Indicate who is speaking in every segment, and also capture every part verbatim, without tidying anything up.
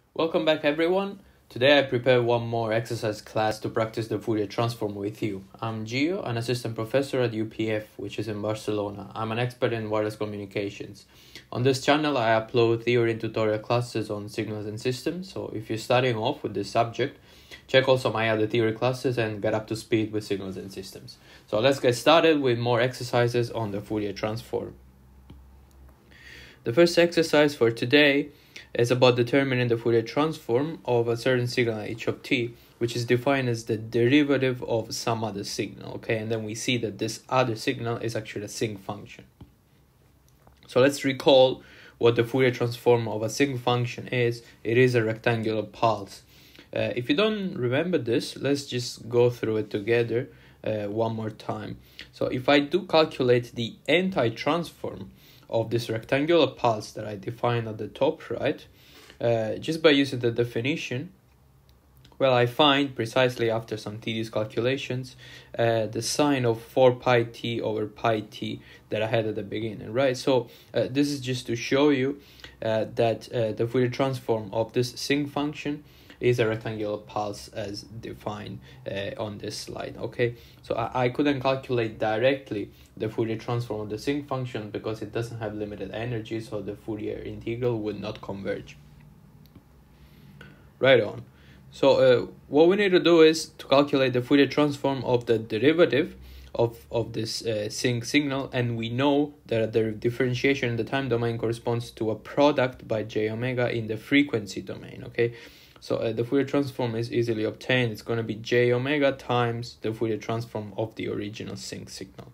Speaker 1: Welcome back everyone. Today I prepared one more exercise class to practice the Fourier transform with you. I'm Gio, an assistant professor at U P F, which is in Barcelona. I'm an expert in wireless communications. On this channel I upload theory and tutorial classes on signals and systems, so if you're starting off with this subject, check also my other theory classes and get up to speed with signals and systems. So let's get started with more exercises on the Fourier transform. The first exercise for today is about determining the Fourier transform of a certain signal h of t, which is defined as the derivative of some other signal, okay? And then we see that this other signal is actually a sinc function. So let's recall what the Fourier transform of a sinc function is. It is a rectangular pulse. Uh, if you don't remember this, let's just go through it together uh, one more time. So if I do calculate the anti-transform of this rectangular pulse that I defined at the top right, uh, just by using the definition, well, I find precisely after some tedious calculations uh, the sine of four pi t over pi t that I had at the beginning, right? So uh, this is just to show you uh, that uh, the Fourier transform of this sinc function is a rectangular pulse as defined uh, on this slide, okay? So I, I couldn't calculate directly the Fourier transform of the sinc function because it doesn't have limited energy, so the Fourier integral would not converge. Right on. So uh, what we need to do is to calculate the Fourier transform of the derivative of, of this uh, sinc signal, and we know that the differentiation in the time domain corresponds to a product by j omega in the frequency domain, okay? So uh, the Fourier transform is easily obtained. It's going to be j omega times the Fourier transform of the original sinc signal.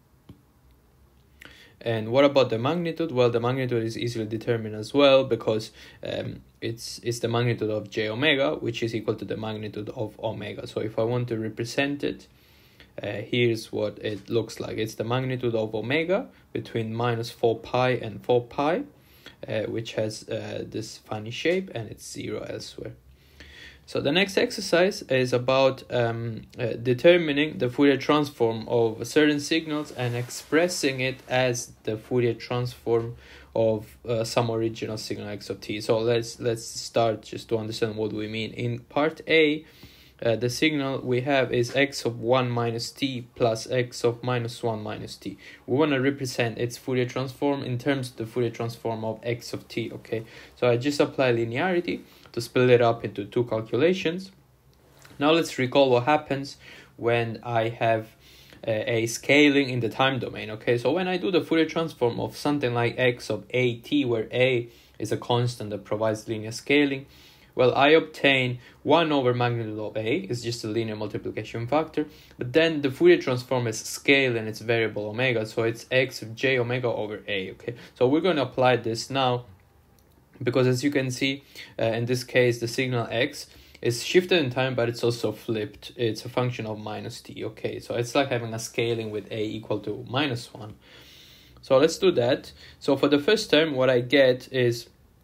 Speaker 1: And what about the magnitude? Well, the magnitude is easily determined as well because um, it's, it's the magnitude of j omega, which is equal to the magnitude of omega. So if I want to represent it, uh, here's what it looks like. It's the magnitude of omega between minus four pi and four pi. Uh, which has uh, this funny shape, and it's zero elsewhere. So the next exercise is about um, uh, determining the Fourier transform of certain signals and expressing it as the Fourier transform of uh, some original signal x of t. So let's let's start just to understand what we mean. In part A, Uh, the signal we have is x of one minus t plus x of minus one minus t. We want to represent its Fourier transform in terms of the Fourier transform of x of t, okay? So I just apply linearity to split it up into two calculations. Now let's recall what happens when I have uh, a scaling in the time domain, okay? So when I do the Fourier transform of something like x of at, where a is a constant that provides linear scaling, well, I obtain one over magnitude of a, is just a linear multiplication factor, but then the Fourier transform is scale and it's variable omega, so it's x of j omega over a, okay? So we're going to apply this now, because as you can see, uh, in this case, the signal x is shifted in time, but it's also flipped. It's a function of minus t, okay? So it's like having a scaling with a equal to minus one. So let's do that. So for the first term, what I get is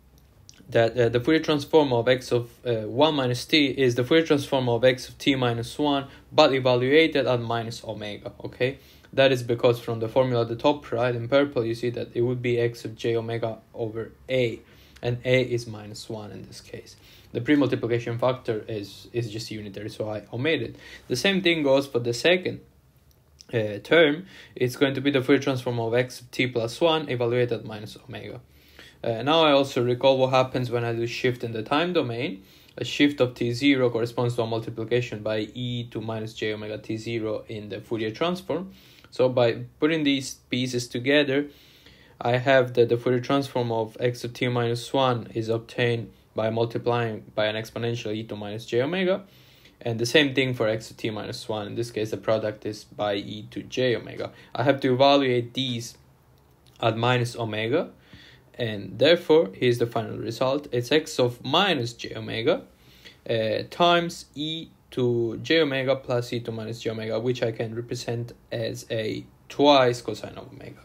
Speaker 1: that uh, the Fourier transform of x of uh, one minus t is the Fourier transform of x of t minus one, but evaluated at minus omega, okay? That is because from the formula at the top right in purple, you see that it would be x of j omega over a, and a is minus one in this case. The pre-multiplication factor is, is just unitary, so I omitted. The same thing goes for the second uh, term. It's going to be the Fourier transform of x of t plus one evaluated at minus omega. Uh, now I also recall what happens when I do shift in the time domain. A shift of t zero corresponds to a multiplication by e to minus j omega t zero in the Fourier transform. So by putting these pieces together, I have that the Fourier transform of x of t minus one is obtained by multiplying by an exponential e to minus j omega. And the same thing for x of t minus one. In this case, the product is by e to j omega. I have to evaluate these at minus omega. And therefore, here's the final result. It's x of minus j omega uh, times e to j omega plus e to minus j omega, which I can represent as a twice cosine of omega.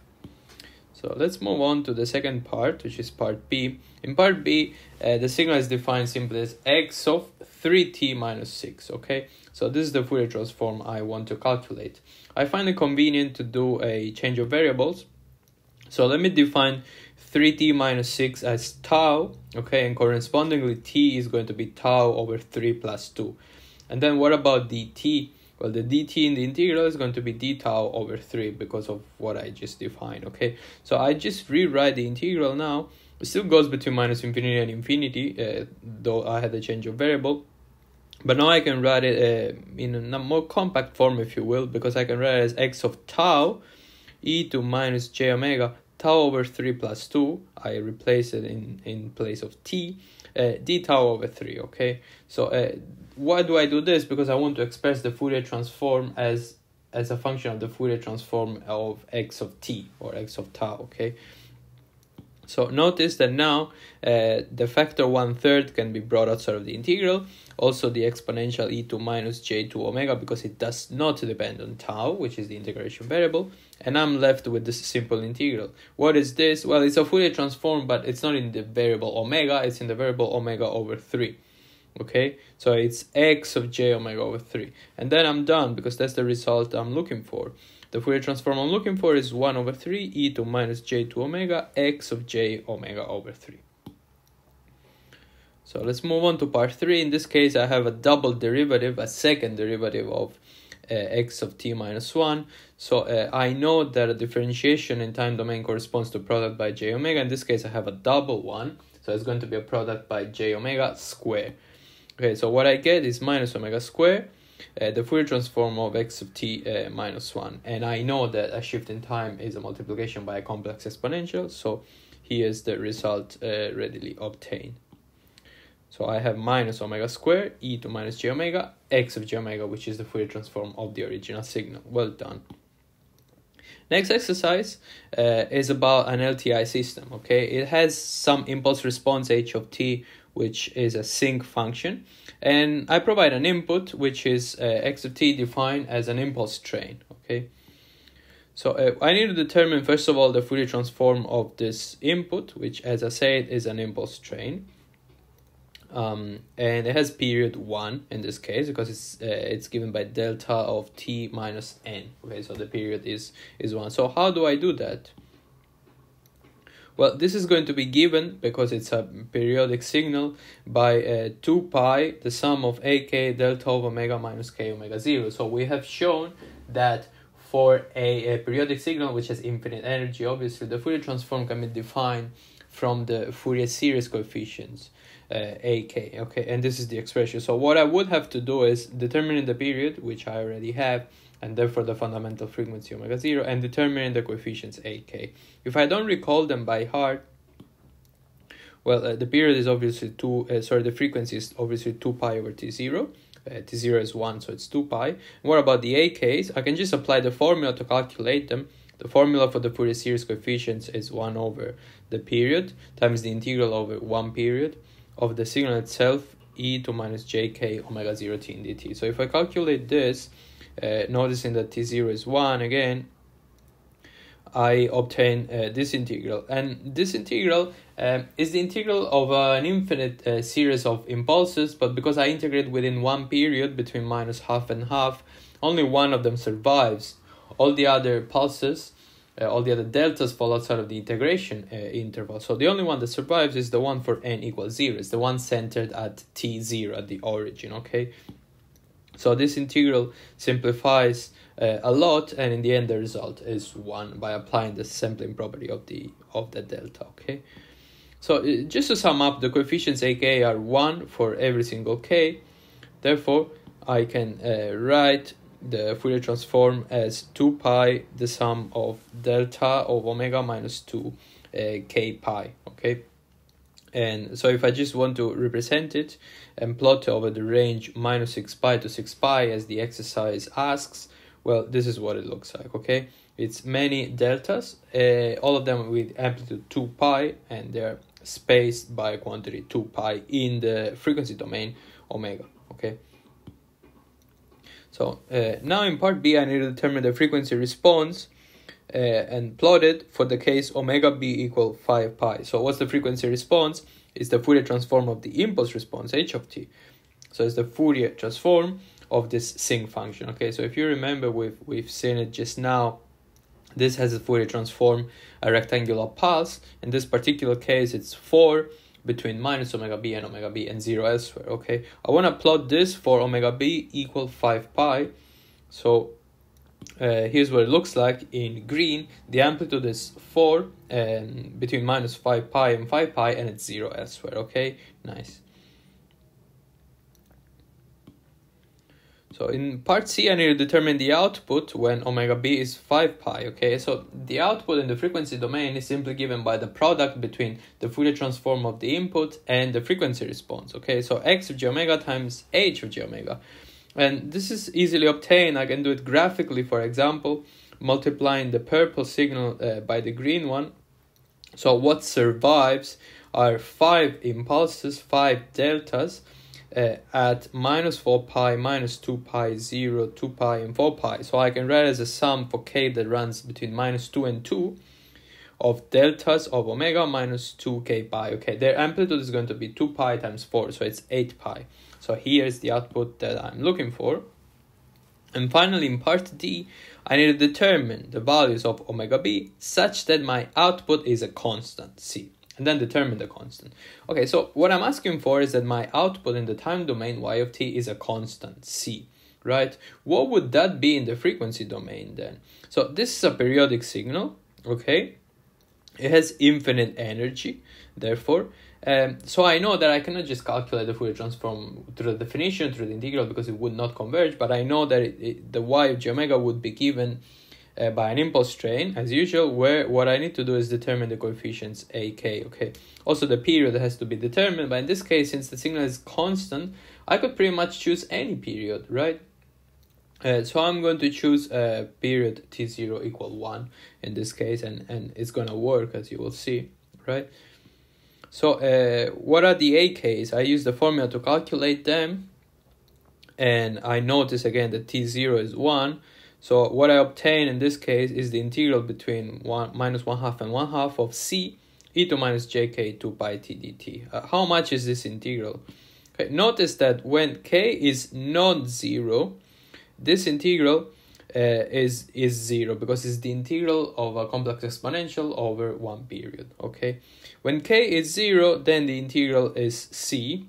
Speaker 1: So let's move on to the second part, which is part B. In part B, uh, the signal is defined simply as x of three t minus six, okay? So this is the Fourier transform I want to calculate. I find it convenient to do a change of variables. So let me define three t minus six as tau, okay, and correspondingly t is going to be tau over three plus two. And then what about dt? Well, the dt in the integral is going to be d tau over three because of what I just defined, okay? So I just rewrite the integral now. It still goes between minus infinity and infinity, uh, though I had a change of variable. But now I can write it uh, in a more compact form, if you will, because I can write it as x of tau e to minus j omega tau over three plus two. I replace it in, in place of t, uh, d tau over three, okay? So uh, why do I do this? Because I want to express the Fourier transform as, as a function of the Fourier transform of x of t, or x of tau, okay? So notice that now uh, the factor one third can be brought outside of the integral. Also the exponential e to minus j to omega, because it does not depend on tau, which is the integration variable. And I'm left with this simple integral. What is this? Well, it's a Fourier transform, but it's not in the variable omega, it's in the variable omega over three. Okay, so it's x of j omega over three. And then I'm done, because that's the result I'm looking for. The Fourier transform I'm looking for is one over three e to minus j to omega x of j omega over three. So let's move on to part three. In this case, I have a double derivative, a second derivative of uh, x of t minus one. So uh, I know that a differentiation in time domain corresponds to product by j omega. In this case, I have a double one. So it's going to be a product by j omega square. Okay, so what I get is minus omega square, uh, the Fourier transform of x of t uh, minus one. And I know that a shift in time is a multiplication by a complex exponential. So here's the result uh, readily obtained. So I have minus omega square e to minus j omega x of j omega, which is the Fourier transform of the original signal. Well done. Next exercise uh, is about an L T I system, okay? It has some impulse response h of t, which is a sinc function. And I provide an input, which is uh, x of t defined as an impulse train, okay? So uh, I need to determine, first of all, the Fourier transform of this input, which, as I said, is an impulse train. Um, and it has period one in this case, because it's uh, it's given by delta of t minus n. Okay, so the period is is one. So how do I do that? Well, this is going to be given, because it's a periodic signal, by uh, two pi, the sum of ak delta of omega minus k omega zero. So we have shown that for a, a periodic signal which has infinite energy, obviously the Fourier transform can be defined from the Fourier series coefficients. Uh, ak, okay, and this is the expression. So what I would have to do is determining the period, which I already have, and therefore the fundamental frequency omega zero, and determining the coefficients ak. If I don't recall them by heart, well, uh, the period is obviously two, uh, sorry, the frequency is obviously two pi over t zero. Uh, t zero is one, so it's two pi. And what about the ak's? I can just apply the formula to calculate them. The formula for the Fourier series coefficients is one over the period times the integral over one period of the signal itself, e to minus jk omega zero t in dt. So if I calculate this, uh, noticing that t zero is one again, I obtain uh, this integral. And this integral um, is the integral of uh, an infinite uh, series of impulses, but because I integrate within one period between minus half and half, only one of them survives. All the other pulses, Uh, all the other deltas fall outside of the integration uh, interval. So the only one that survives is the one for n equals zero. It's the one centered at t zero, at the origin, okay? So this integral simplifies uh, a lot, and in the end the result is one by applying the sampling property of the of the delta, okay? So uh, just to sum up, the coefficients ak are one for every single k. Therefore, I can uh, write the Fourier transform as two pi, the sum of delta of omega minus two uh, k pi, okay? And so if I just want to represent it and plot over the range minus six pi to six pi as the exercise asks, well, this is what it looks like, okay? It's many deltas, uh, all of them with amplitude two pi, and they're spaced by a quantity two pi in the frequency domain omega, okay? So uh, now in part B, I need to determine the frequency response uh, and plot it for the case omega b equal five pi. So what's the frequency response? It's the Fourier transform of the impulse response, h of t. So it's the Fourier transform of this sinc function. Okay, so if you remember, we've, we've seen it just now this has a Fourier transform, a rectangular pulse. In this particular case, it's four between minus omega b and omega b and zero elsewhere, okay? I want to plot this for omega b equal five pi. So uh, here's what it looks like in green. The amplitude is four and between minus five pi and five pi, and it's zero elsewhere, okay? Nice. So in part C, I need to determine the output when omega b is five pi, okay? So the output in the frequency domain is simply given by the product between the Fourier transform of the input and the frequency response, okay? So x of j omega times h of j omega. And this is easily obtained. I can do it graphically, for example, multiplying the purple signal uh, by the green one. So what survives are five impulses, five deltas, Uh, at minus four pi, minus two pi, zero, two pi, and four pi. So I can write as a sum for k that runs between minus two and two of deltas of omega minus two k pi. Okay, their amplitude is going to be two pi times four, so it's eight pi. So here's the output that I'm looking for. And finally, in part D, I need to determine the values of omega b such that my output is a constant, c. And then determine the constant. Okay, so what I'm asking for is that my output in the time domain y of t is a constant, c, right? What would that be in the frequency domain then? So this is a periodic signal, okay? It has infinite energy, therefore. Um, so I know that I cannot just calculate the Fourier transform through the definition, through the integral, because it would not converge, but I know that it, it, the y of j omega would be given Uh, by an impulse train, as usual, where what I need to do is determine the coefficients a, k, okay? Also, the period has to be determined, but in this case, since the signal is constant, I could pretty much choose any period, right? Uh, so I'm going to choose a uh, period t zero equal one in this case, and, and it's going to work, as you will see, right? So uh, what are the a k's? I use the formula to calculate them, and I notice again that t zero is one. So what I obtain in this case is the integral between one minus one half and one half of c e to minus jk two pi t dt. Uh, how much is this integral? Okay, notice that when k is not zero, this integral uh, is is zero because it's the integral of a complex exponential over one period. Okay, when k is zero, then the integral is c.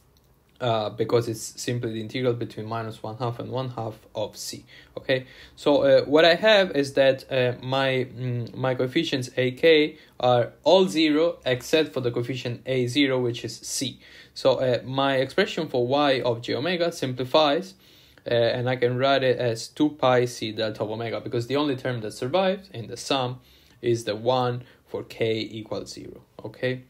Speaker 1: Uh, because it's simply the integral between minus one half and one half of c. Okay, so uh, what I have is that uh, my mm, my coefficients a k are all zero except for the coefficient a zero, which is c. So uh, my expression for y of j omega simplifies, uh, and I can write it as two pi c delta of omega, because the only term that survives in the sum is the one for k equals zero. Okay,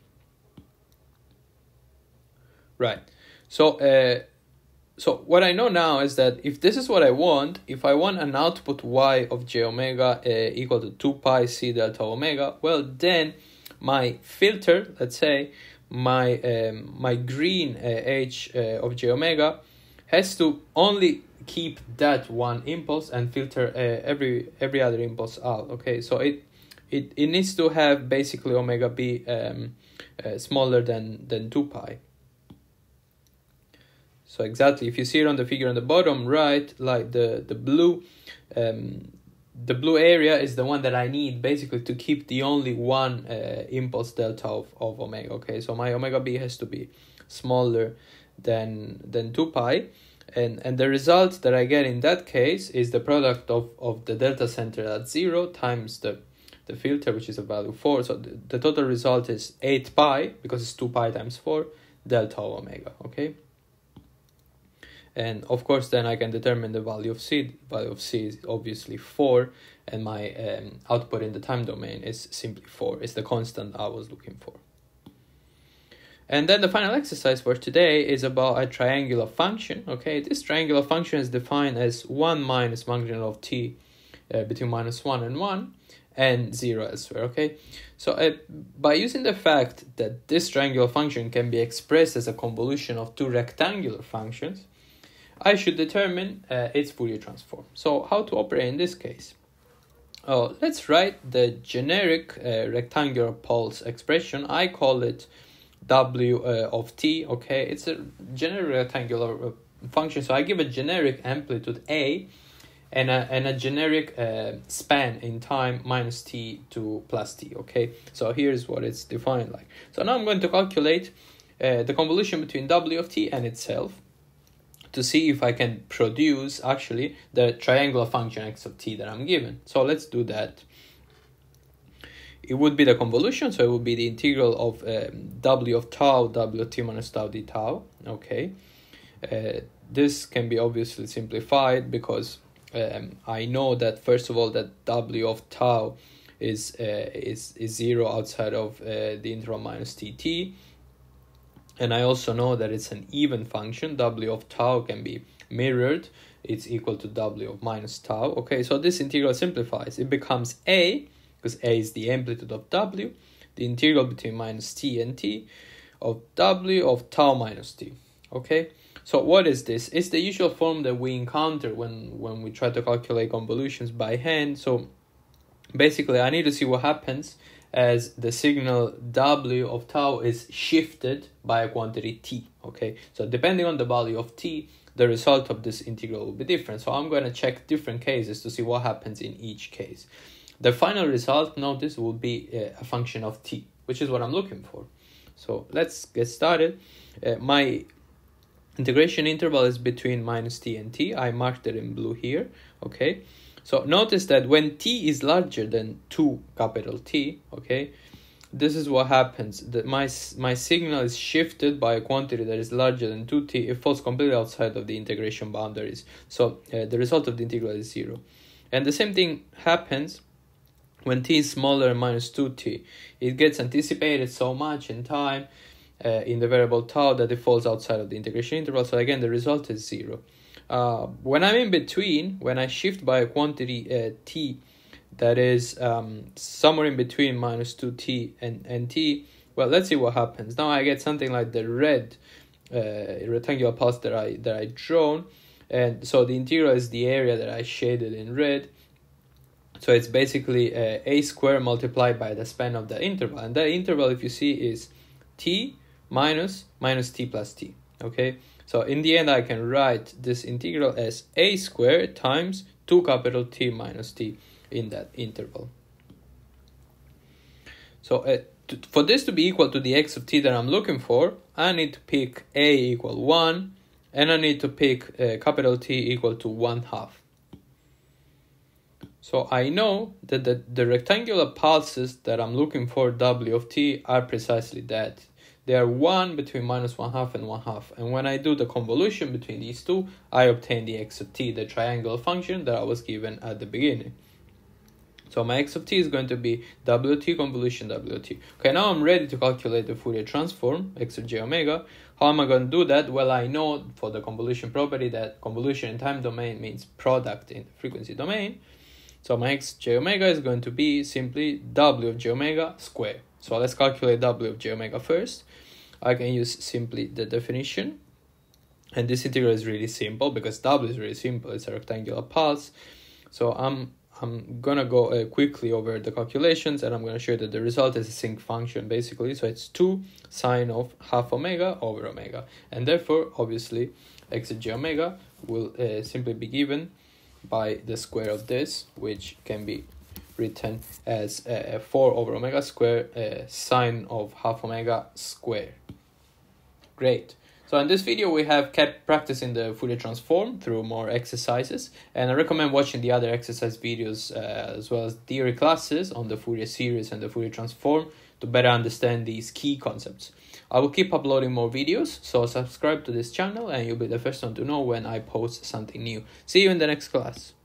Speaker 1: right. So, uh, so what I know now is that if this is what I want, if I want an output y of j omega uh, equal to two pi c delta omega, well, then my filter, let's say, my um, my green uh, h uh, of j omega has to only keep that one impulse and filter uh, every every other impulse out. Okay, so it it it needs to have basically omega b um, uh, smaller than than two pi. So exactly, if you see it on the figure on the bottom right, like the the blue, um, the blue area is the one that I need basically to keep the only one uh, impulse delta of, of omega. Okay, so my omega b has to be smaller than than two pi, and and the result that I get in that case is the product of of the delta center at zero times the the filter, which is a value four. So the, the total result is eight pi because it's two pi times four delta of omega. Okay. And of course, then I can determine the value of c. The value of c is obviously four, and my um, output in the time domain is simply four. It's the constant I was looking for. And then the final exercise for today is about a triangular function. Okay, this triangular function is defined as one minus magnitude of t uh, between minus one and one, and zero elsewhere. Okay, so uh, by using the fact that this triangular function can be expressed as a convolution of two rectangular functions, I should determine uh, its Fourier transform. So how to operate in this case? Oh, let's write the generic uh, rectangular pulse expression. I call it w uh, of t. Okay, it's a generic rectangular uh, function. So I give a generic amplitude a, and a, and a generic uh, span in time minus t to plus t, okay? So here's what it's defined like. So now I'm going to calculate uh, the convolution between w of t and itself to see if I can produce actually the triangular function x of t that I'm given. So let's do that. It would be the convolution, so it would be the integral of um, w of tau, w of t minus tau d tau, okay? Uh, this can be obviously simplified because um, I know that first of all that w of tau is uh, is is zero outside of uh, the interval minus tt, and I also know that it's an even function. W of tau can be mirrored; it's equal to w of minus tau. Okay, so this integral simplifies. It becomes a, because a is the amplitude of w, the integral between minus t and t of w of tau minus t. Okay. So what is this? It's the usual form that we encounter when, when we try to calculate convolutions by hand. So basically I need to see what happens as the signal w of tau is shifted by a quantity t, okay? So depending on the value of t, the result of this integral will be different. So I'm going to check different cases to see what happens in each case. The final result, notice, will be a function of t, which is what I'm looking for. So let's get started. Uh, my integration interval is between minus t and t. I marked it in blue here, okay? So notice that when t is larger than two capital T, okay, this is what happens. That my, my signal is shifted by a quantity that is larger than two t. It falls completely outside of the integration boundaries. So uh, the result of the integral is zero. And the same thing happens when t is smaller than minus two t. It gets anticipated so much in time Uh, in the variable tau that it falls outside of the integration interval. So again, the result is zero. Uh, when I'm in between, when I shift by a quantity uh, t that is um, somewhere in between minus two t and, and t, well, let's see what happens. Now I get something like the red uh, rectangular pulse that I, that I drawn. And so the integral is the area that I shaded in red. So it's basically uh, a squared multiplied by the span of the interval. And that interval, if you see, is t minus minus t plus t, okay? So in the end, I can write this integral as a squared times two capital T minus t in that interval. So uh, to, for this to be equal to the x of t that I'm looking for, I need to pick a equal one, and I need to pick uh, capital T equal to one half. So I know that the, the rectangular pulses that I'm looking for, w of t, are precisely that. They are one between minus one half and one half. And when I do the convolution between these two, I obtain the x of t, the triangular function that I was given at the beginning. So my x of t is going to be w t convolution w t. Okay, now I'm ready to calculate the Fourier transform, x of j omega. How am I going to do that? Well, I know for the convolution property that convolution in time domain means product in the frequency domain. So my x j omega is going to be simply w of j omega squared. So let's calculate w of j omega first. I can use simply the definition. And this integral is really simple because w is really simple. It's a rectangular pulse. So I'm I'm going to go uh, quickly over the calculations, and I'm going to show you that the result is a sinc function basically. So it's two sine of half omega over omega. And therefore, obviously, x of j omega will uh, simply be given by the square of this, which can be written as uh, four over omega square uh, sine of half omega square. Great. So in this video we have kept practicing the Fourier transform through more exercises, and I recommend watching the other exercise videos uh, as well as theory classes on the Fourier series and the Fourier transform to better understand these key concepts. I will keep uploading more videos, so subscribe to this channel and you'll be the first one to know when I post something new. See you in the next class.